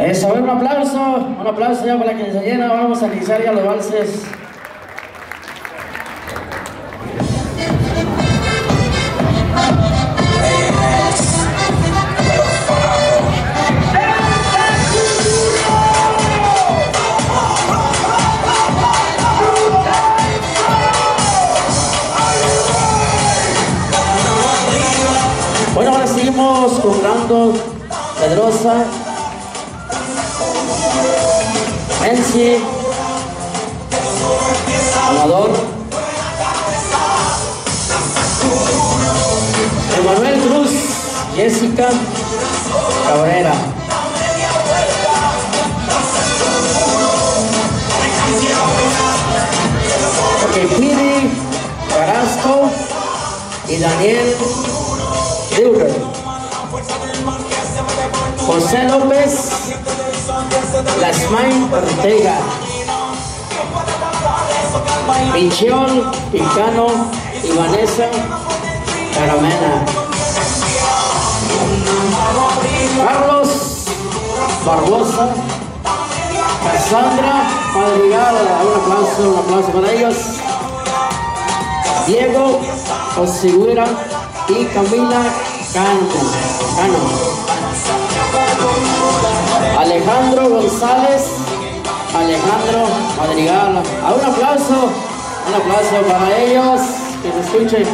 Eso, un aplauso ya para que se llena. Vamos a iniciar ya los valses. Bueno, ahora seguimos con Brando Pedrosa, Nancy, Amador, Emanuel Cruz, Jessica Cabrera, Piri Carrasco y Daniel Durer, José López, Lasmain Ortega, Pichiol Picano y Vanessa Caramena, Carlos Barbosa, Cassandra Madrigal, un aplauso para ellos, Diego Osigura y Camila Cano, Alejandro González, Alejandro Madrigal. Un aplauso para ellos, que se escuchen.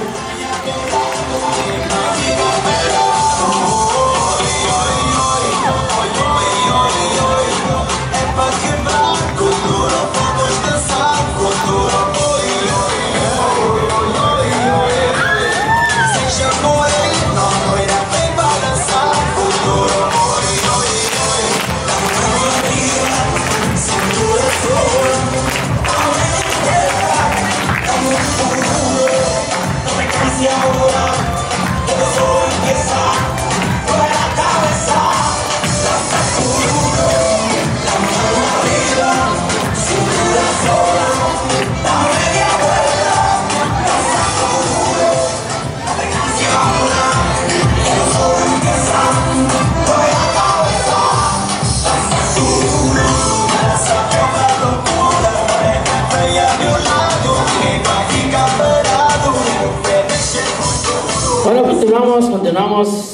Bueno, continuamos.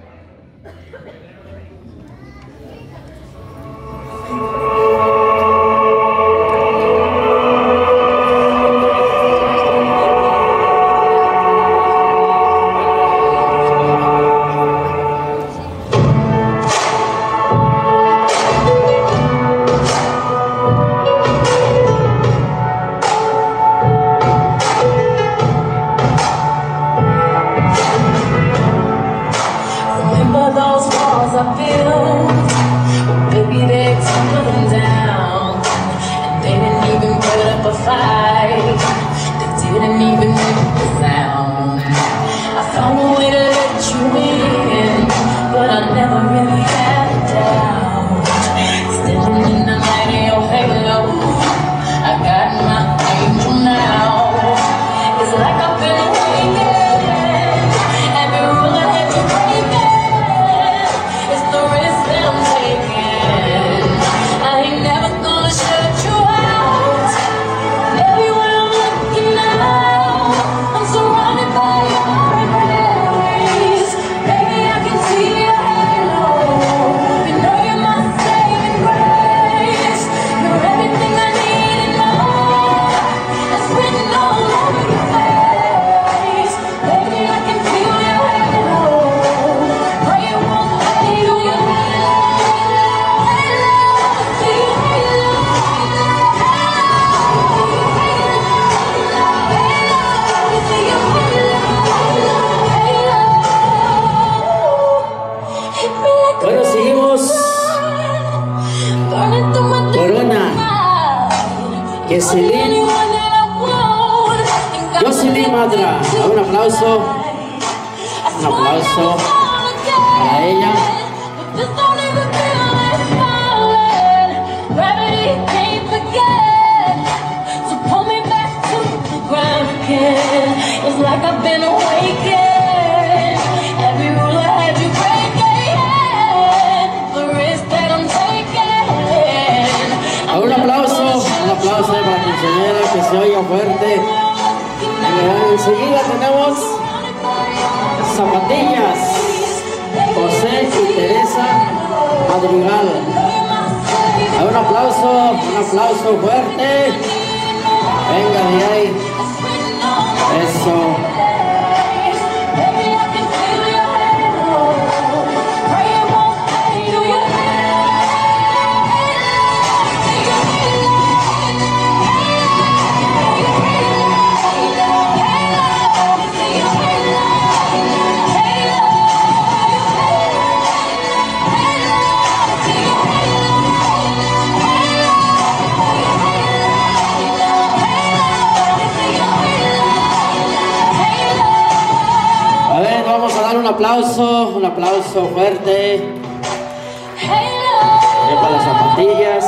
Jocelyn Matra, un aplauso para ella. Every rule I had you break, the risk that I'm taking. se oiga fuerte. Enseguida tenemos Zapatillas, José y Teresa Madrigal. Un aplauso fuerte. Venga de ahí. Eso. Un aplauso fuerte para las Zapatillas.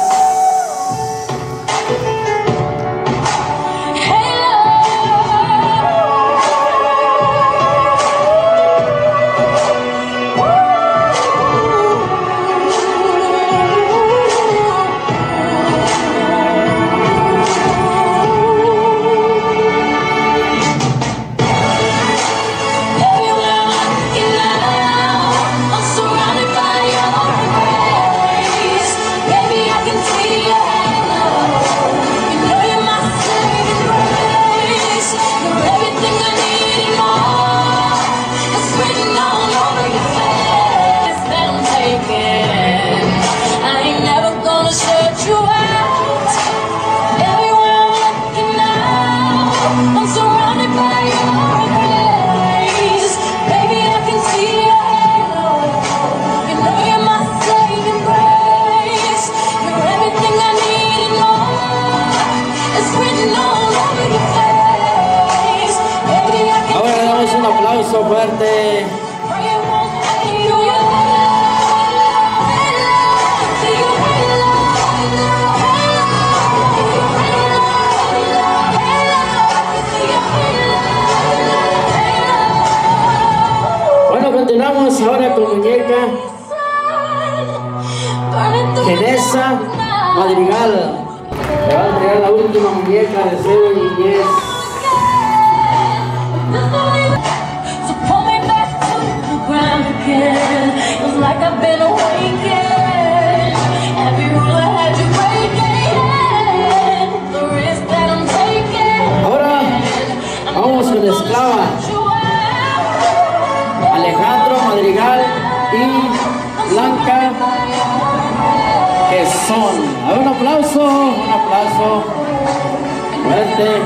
Fuerte. Bueno, continuamos ahora con muñeca Teresa Madrigal. Le va a entregar la última muñeca de Cero Niñez. It was like I've been awakened. Every rule I had to break it. The risk that I'm taking. Ahora vamos con la esclava Alejandro Madrigal y Blanca Quezón. Un aplauso fuerte.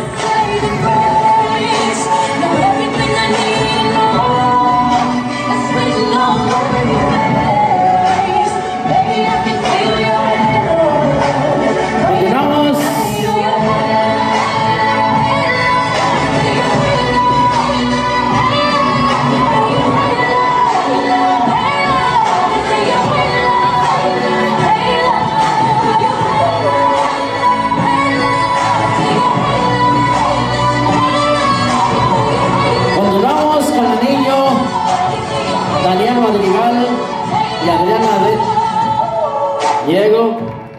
Continuamos. Continuamos con el niño Daniel Madrigal y Adriana Diego.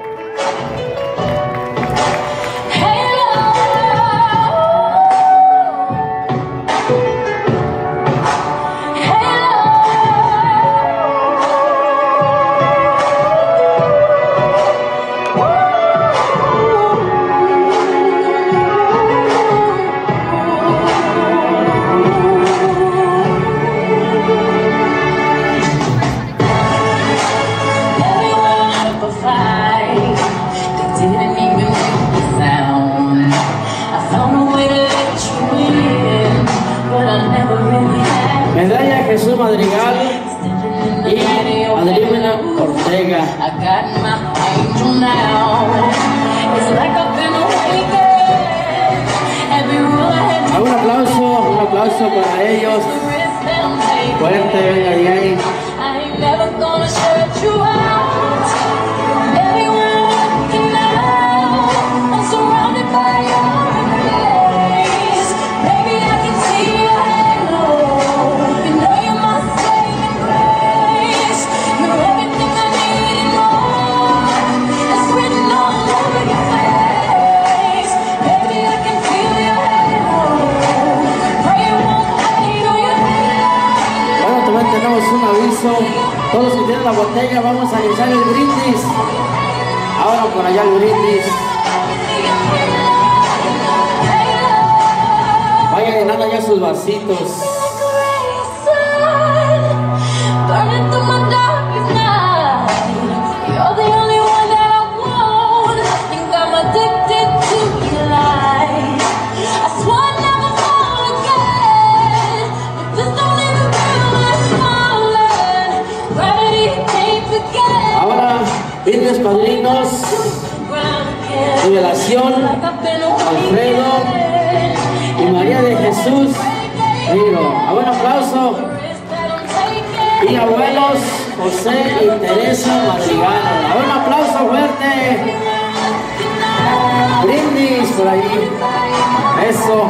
Medalla Jesús Madrigal y Adriana Ortega. Un aplauso para ellos. Fuerte, venga de ahí. Baby, I can botella, vamos a iniciar el brindis. Ahora por allá el brindis. Vayan llenando ya sus vasitos. Burning through my darkest night. You're the only one that I want. I think I'm addicted to your light. I swear I'll never fall again. But this don't even feel like falling. Gravity can't forget. Ahora, brindis padrinos. Revelación, Alfredo y María de Jesús. Miro, a buen aplauso. Y abuelos José y Teresa Madrigal. A buen aplauso fuerte. Brindis por ahí. Eso.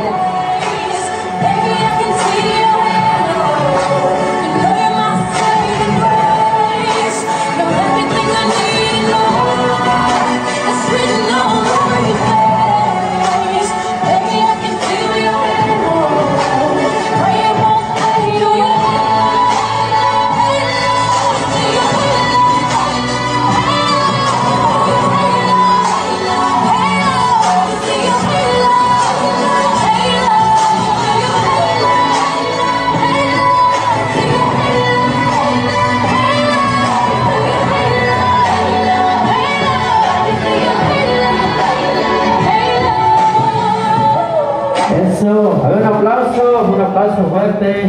Eso, a ver, un aplauso fuerte.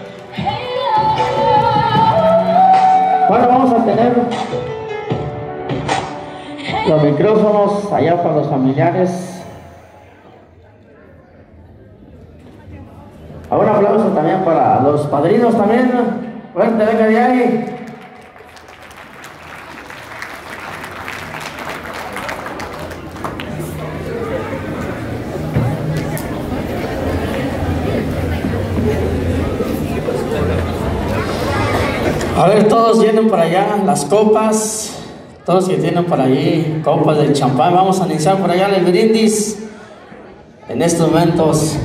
Bueno, vamos a tener los micrófonos allá para los familiares. A ver, un aplauso también para los padrinos también. Fuerte, venga de ahí. A ver, todos llenen por allá las copas, todos que tienen por ahí copas de champán. Vamos a iniciar por allá el brindis en estos momentos.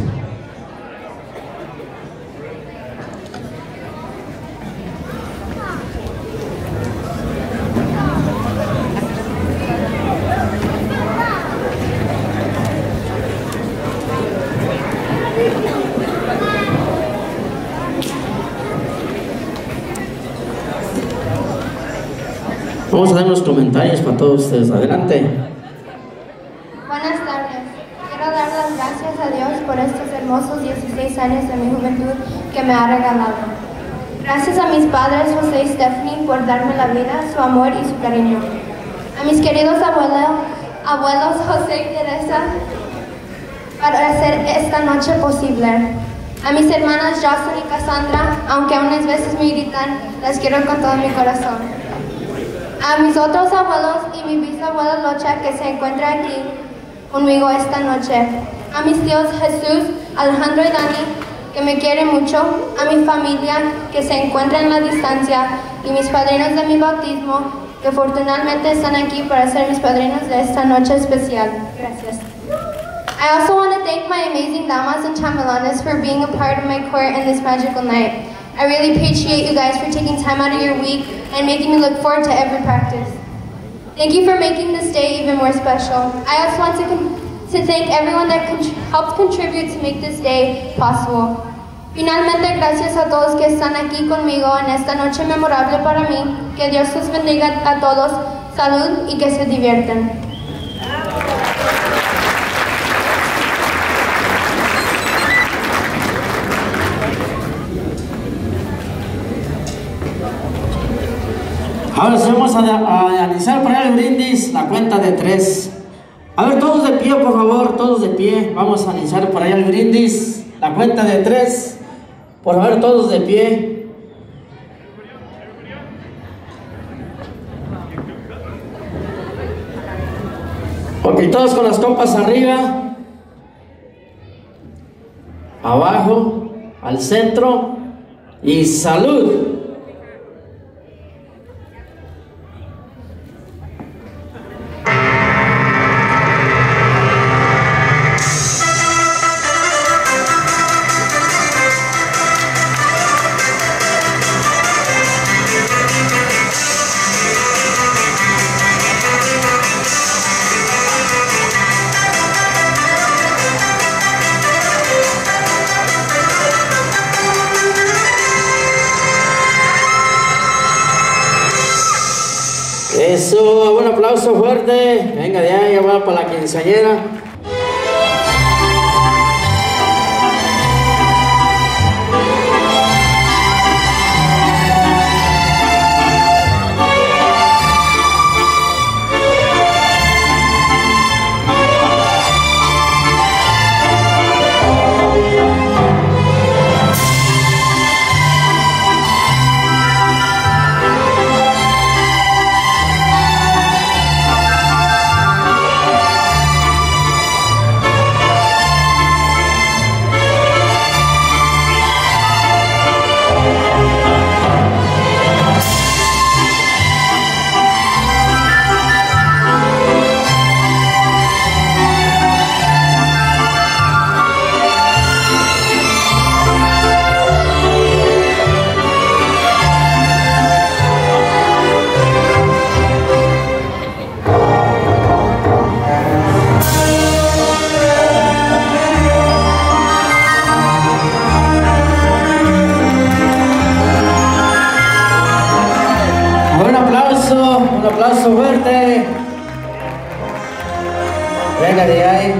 Vamos a dar unos comentarios para todos ustedes. Adelante. Buenas tardes. Quiero dar las gracias a Dios por estos hermosos 16 años de mi juventud que me ha regalado. Gracias a mis padres José y Stephanie por darme la vida, su amor y su cariño. A mis queridos abuelos José y Teresa para hacer esta noche posible. A mis hermanas Jocelyn y Cassandra, aunque unas veces me gritan, las quiero con todo mi corazón. A mis otros abuelos y mi bisabuela Locha que se encuentra aquí conmigo esta noche. A mis tíos Jesús, Alejandro y Dani que me quieren mucho. A mi familia que se encuentra en la distancia y mis padrinos de mi bautismo que afortunadamente están aquí para ser mis padrinos de esta noche especial. Gracias. I also want to thank my amazing damas and chambelanes for being a part of my court in this magical night. I really appreciate you guys for taking time out of your week and making me look forward to every practice. Thank you for making this day even more special. I also want to thank everyone that helped contribute to make this day possible. Finalmente, gracias a todos que están aquí conmigo en esta noche memorable para mí. Que Dios los bendiga a todos, salud y que se diviertan. Ahora sí vamos a iniciar por ahí el brindis, la cuenta de 3. A ver, todos de pie, por favor, todos de pie. Vamos a iniciar por ahí el brindis, la cuenta de 3. Por favor, todos de pie. Ok, todos con las copas arriba, abajo, al centro y salud. Eso, un aplauso fuerte. Venga de ahí, va para la quinceañera. Un aplauso fuerte. Venga de ahí.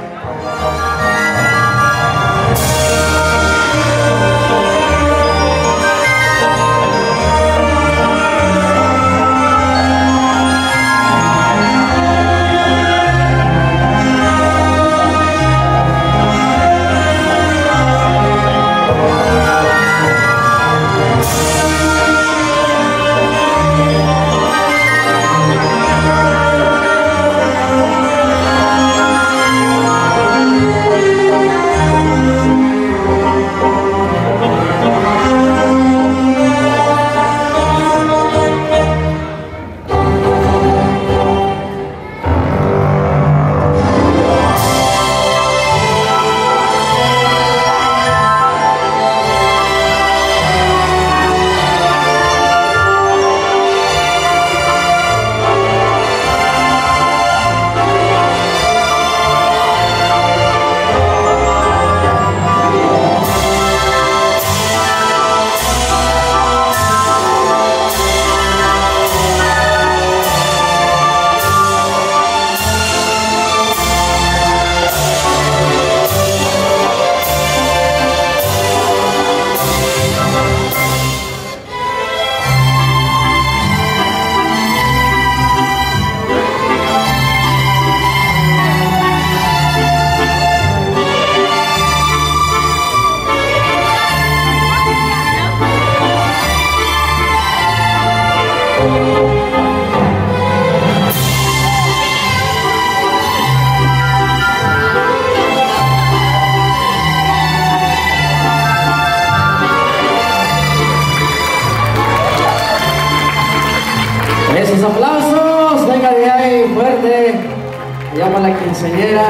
Esos aplausos, venga de ahí fuerte. Llama a la quinceañera,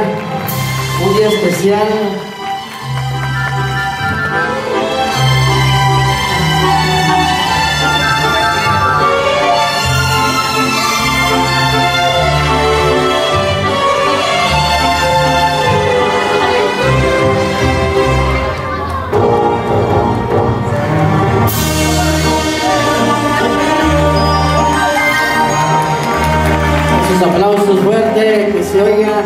un día especial. Aplausos fuertes, que se oigan.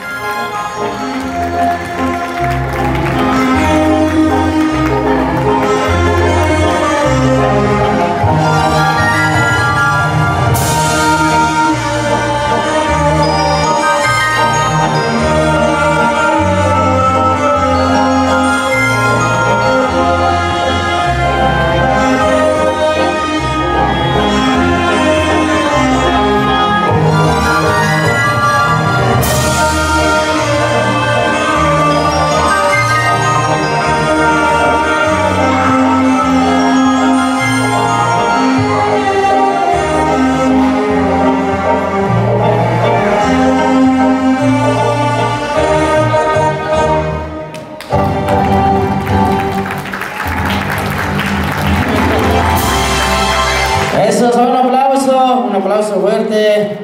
Eso es un aplauso fuerte.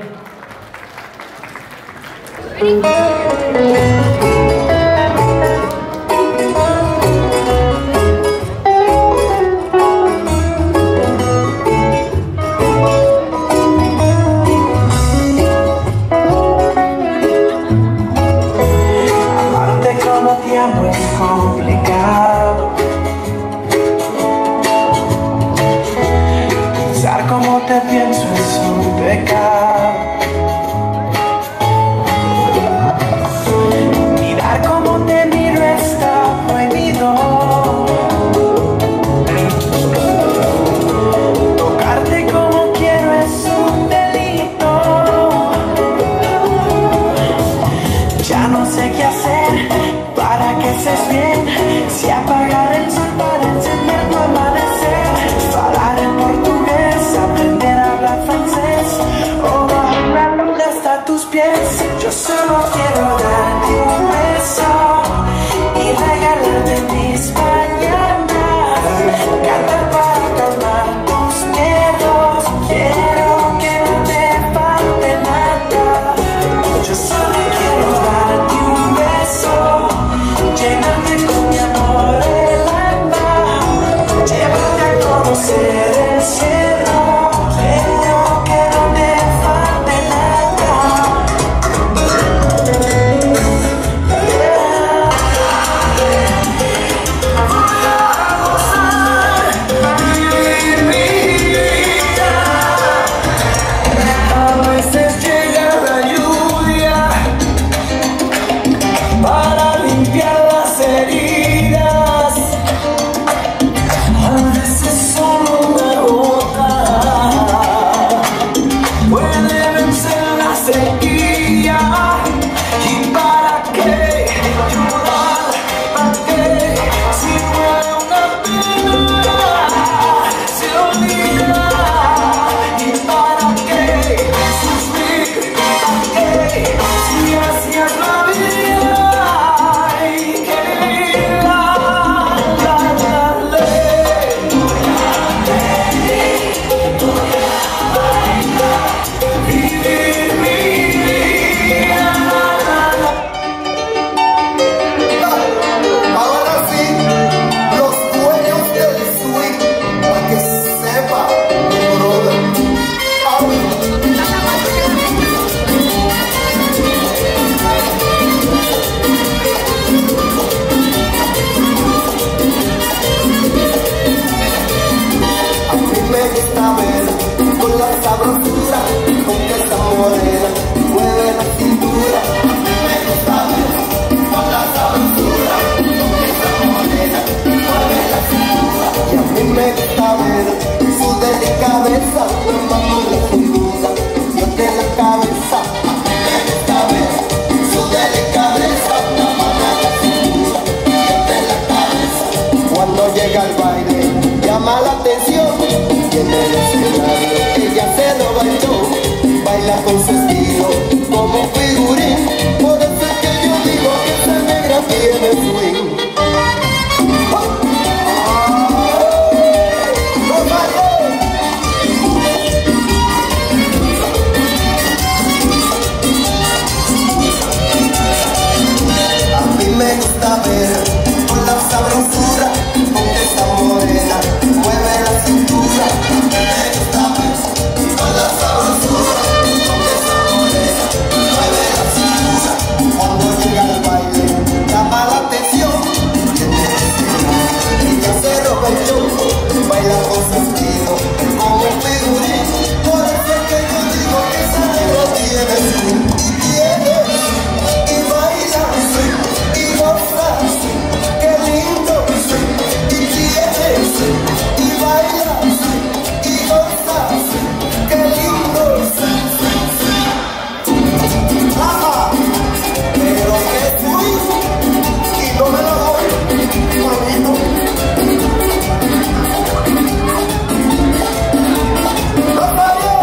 delicadeza, mamá la cintura, yo te la cabeza. Esta vez, su delicadeza, mamá la cintura, yo te la cabeza. Cuando llega al baile, llama la atención, y en el escenario ella se roba el show, baila con su estilo como un figurín, por eso es que yo digo que esa negra tiene swing. Me gusta ver con la sabrosura con que esa morena mueve la cintura. Me gusta ver con la sabrosura con que esa morena mueve la cintura. Cuando llega al baile llama la atención, ella se roba el show, baila con su estilo como un figurín, por eso es que yo digo que esa negra tiene swing. Y baila swing. Qué lindo, y tiene, y baila, y goza, qué lindo. Ajá, pero que fui, y no me lo doy, bonito. ¡No paré!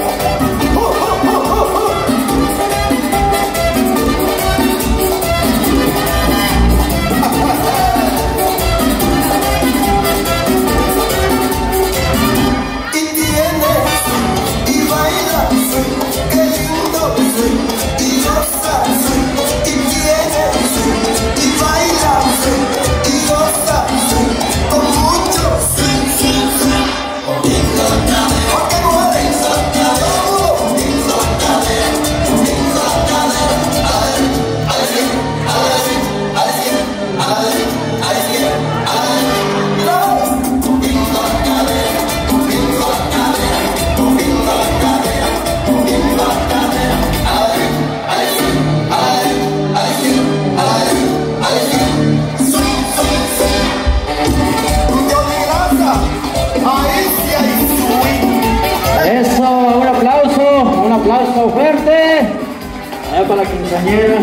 Eso, un aplauso fuerte. Allá para la quinceañera.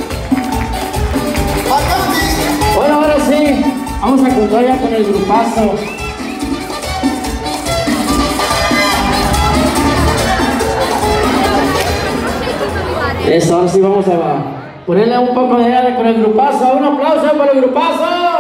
Bueno, ahora sí, vamos a contar ya con el grupazo. Eso, ahora sí vamos a ponerle un poco de aire con el grupazo. Un aplauso para el grupazo.